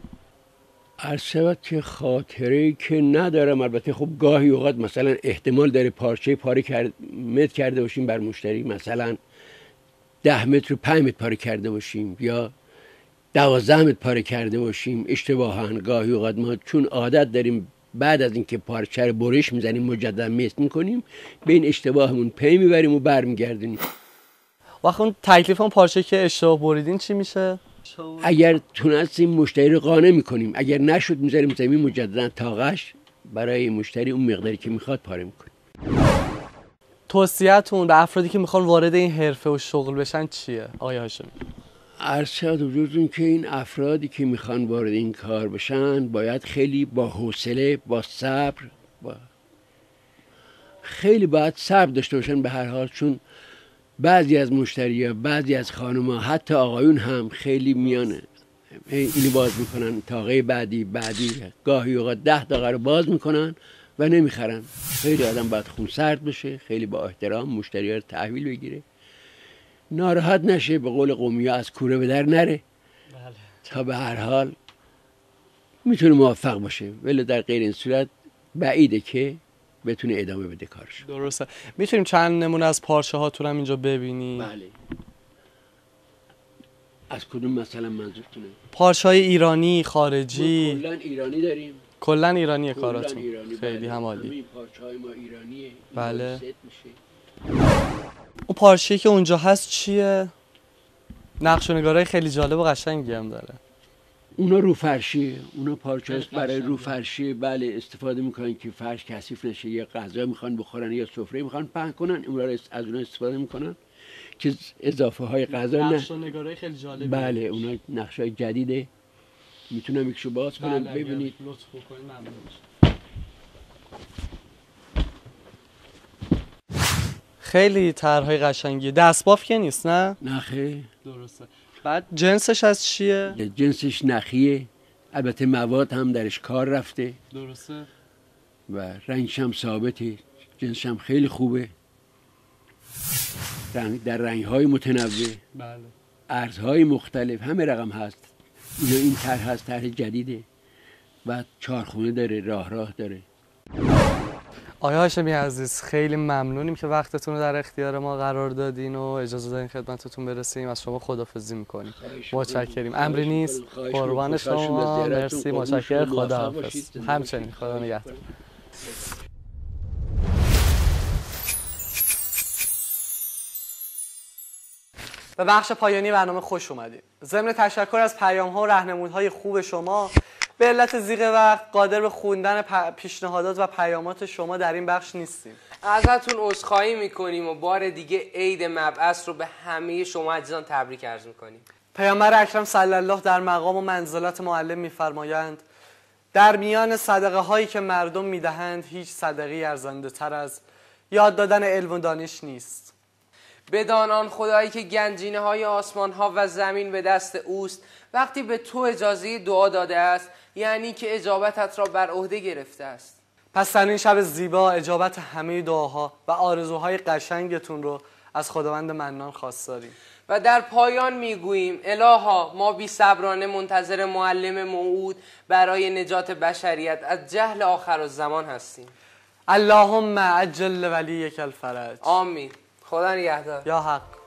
S9: عرض شود که خاطره که ندارم. البته خب گاهی اوقات مثلا احتمال داره پارچه پاره کرد متر کرده باشیم بر مشتری، مثلا ده متر و پنج متر پاره کرده باشیم یا دوازده متر پاره کرده باشیم اشتباهاً. گاهی اوقات ما چون عادت داریم بعد از اینکه پارچه رو برش میزنیم مجددا مست میکنیم، به این اشتباهمون پی میبریم و برمیگردیم.
S2: وقتی اون تکلیف اون پارچه که اشتباه بریدین چی میشه؟
S9: اگر تونستیم مشتری رو قانع میکنیم، اگر نشد میذاریم زمین مجددا طاقش برای مشتری اون مقداری که میخواد پاره میکنیم.
S2: توصیه‌تون به افرادی که میخوان وارد این حرفه و شغل بشن چیه آقای هاشمی؟
S9: عرض شد حضورتون که این افرادی که میخوان وارد این کار بشن باید خیلی با حوصله، با صبر، با خیلی باید صبر داشته باشن به هر حال. چون بعضی از مشتری‌ها، بعضی از خانم‌ها، حتی آقایون هم خیلی میانه اینو باز میکنن، طاقه بعدی بعدی گاهی اوقات ده دقیقه رو باز میکنن و نمیخرن. خیلی آدم باید خونسرد بشه، خیلی با احترام مشتری‌ها رو تحویل بگیره، ناراحت نشه، به قول قومی‌ها از کوره به در نره. بله. تا به هر حال میتونه موفق باشه، ولی در غیر این صورت بعیده که بتونه ادامه بده کارش.
S2: درسته. میتونیم چند نمونه از پارچه هاتون هم اینجا ببینیم؟
S9: بله. از کدوم مثلا منظورتونه؟
S2: پارچه های ایرانی، خارجی؟
S9: کلا ایرانی داریم.
S2: کلا ایرانیه کاراتون؟
S9: ایرانی.
S2: خیلی
S9: بله.
S2: هم عالی.
S9: همین پارچه های ما ایرانیه.
S2: بله.
S9: ست میشه.
S2: اون پارچه‌ای که اونجا هست چیه؟ نقش و نگارای خیلی جالب و قشنگی هم داره.
S9: اونا رو فرشیه، اونا پارچه است برای رو فرشیه. بله استفاده میکنن که فرش کثیف نشه، یا غذا میخوان بخورن یا سفره میخوان پهن کنن، اونا رو از اونا استفاده میکنن که اضافه های غذا نه.
S2: نقش و نگارای خیلی جالبی.
S9: بله اونا نقش های جدیده. میتونم یکشو باز کنم ببینید.
S2: لطف بکنید ممنون میشم. خیلی طرحهای قشنگیه. دستباف که نیست نه؟
S9: نه خیر.
S2: درسته. بعد جنسش از چیه؟
S9: جنسش نخیه، البته مواد هم درش کار رفته.
S2: درسته.
S9: و رنگش هم ثابته، جنسش هم خیلی خوبه، رنگ در رنگ‌های متنوع.
S2: بله.
S9: ارزهای مختلف، همه رقم هست. اینا این طرح هست، طرح جدیده. بعد چارخونه داره، راه راه داره.
S2: آقای هاشمی عزیز خیلی ممنونیم که وقتتون رو در اختیار ما قرار دادین و اجازه دادین خدمتتون برسیم. از شما خداحافظی میکنیم. متشکریم. امری نیست. قربان شما. مرسی. متشکرم. خداحافظ. همچنین. خدا نگهدار. به بخش پایانی برنامه خوش اومدید. ضمن تشکر از پیام‌ها و راهنمودهای خوب شما، به علت ضیق وقت قادر به خوندن پیشنهادات و پیامات شما در این بخش نیستیم.
S3: ازتون عذرخواهی میکنیم و بار دیگه عید مبعث رو به همه شما عزیزان تبریک عرض میکنیم.
S2: پیامبر اکرم صلی الله در مقام و منزلت معلم میفرمایند در میان صدقه هایی که مردم میدهند هیچ صدقه‌ای ارزنده تر از یاد دادن علم و دانش نیست.
S3: بدان آن خدایی که گنجینه های آسمان ها و زمین به دست اوست، وقتی به تو اجازه دعا داده است یعنی که اجابتت را بر عهده گرفته است.
S2: پس در این شب زیبا اجابت همه دعاها و آرزوهای قشنگتون رو از خداوند منان خواستاریم.
S3: و در پایان میگوییم الها ما بی صبرانه منتظر معلم موعود برای نجات بشریت از جهل آخر الزمان هستیم.
S2: اللهم عجل ولیک الفرج.
S3: آمین. خدا نگهدار.
S2: یا حق.